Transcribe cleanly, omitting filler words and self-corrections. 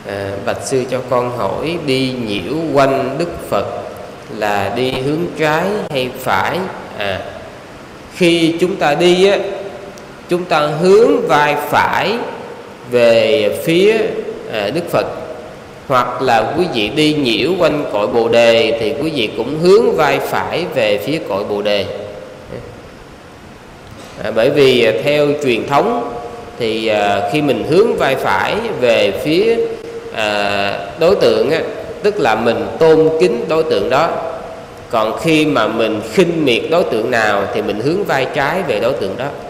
Bạch sư cho con hỏi, đi nhiễu quanh Đức Phật là đi hướng trái hay phải? Khi chúng ta đi á, chúng ta hướng vai phải về phía Đức Phật, hoặc là quý vị đi nhiễu quanh cội Bồ Đề thì quý vị cũng hướng vai phải về phía cội Bồ Đề. Bởi vì theo truyền thống thì khi mình hướng vai phải về phía đối tượng á, tức là mình tôn kính đối tượng đó. Còn khi mà mình khinh miệt đối tượng nào thì mình hướng vai trái về đối tượng đó.